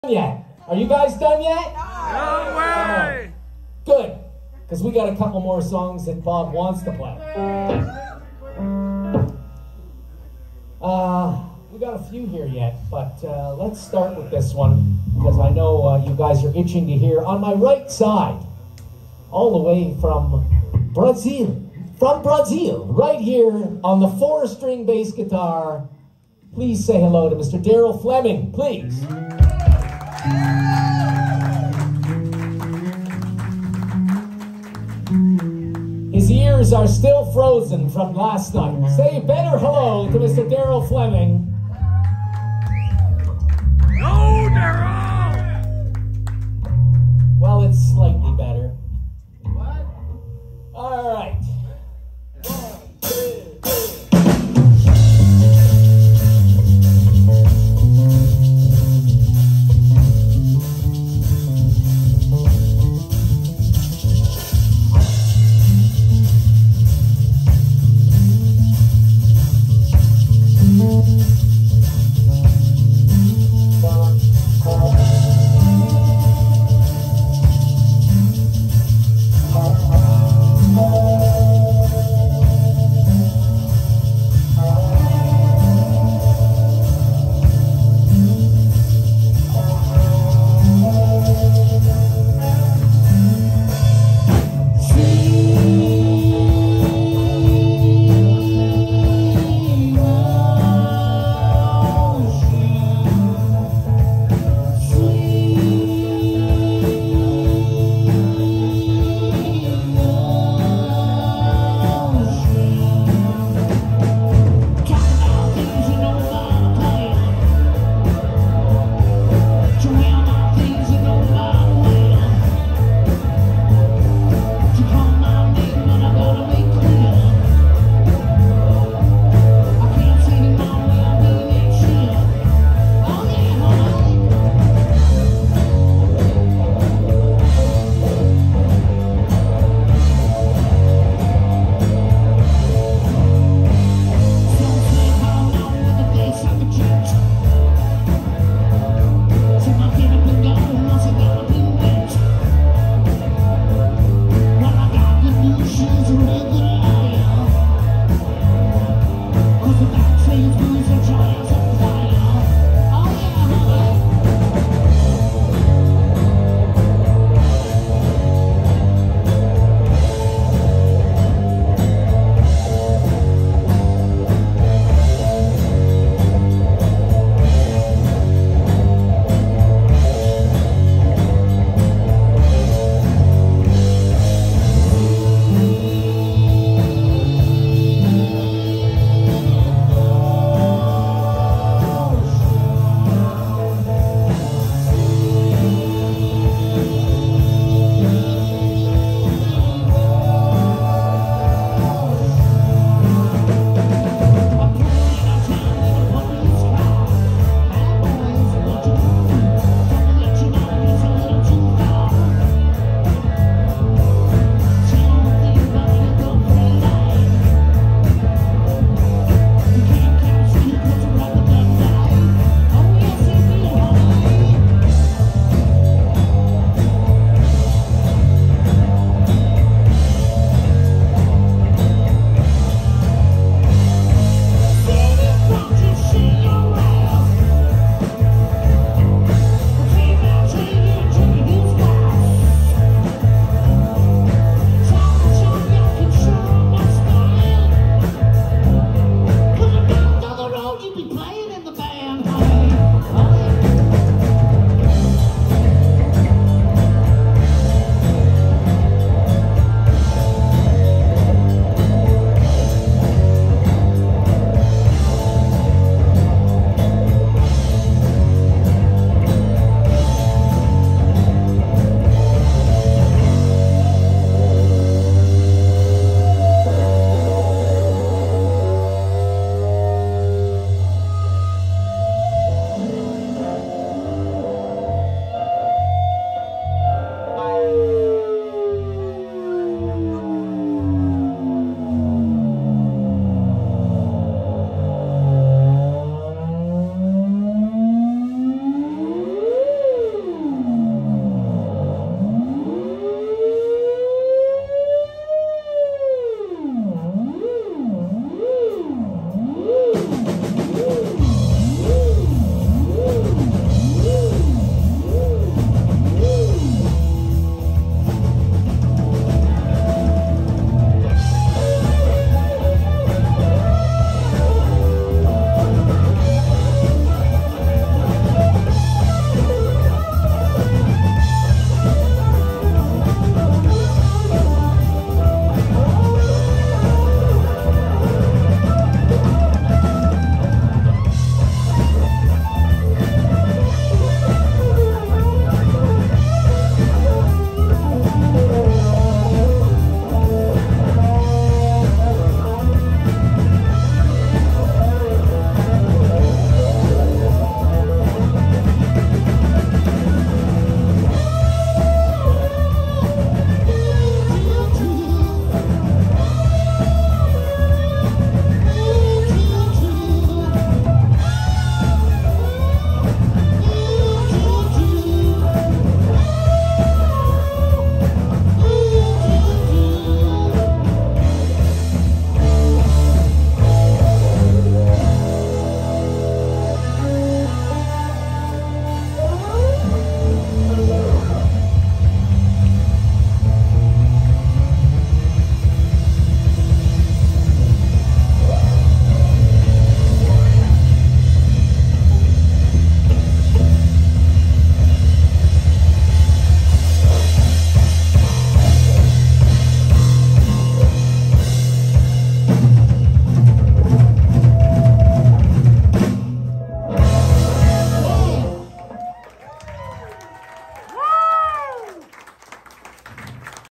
Yet. Are you guys done yet? No way! Good, because we got a couple more songs that Bob wants to play. We got a few here yet, but let's start with this one, because I know you guys are itching to hear. On my right side, all the way from Brazil, right here on the 4-string bass guitar, please say hello to Mr. Daryl Fleming, please. His ears are still frozen from last night. Say a better hello to Mr. Daryl Fleming.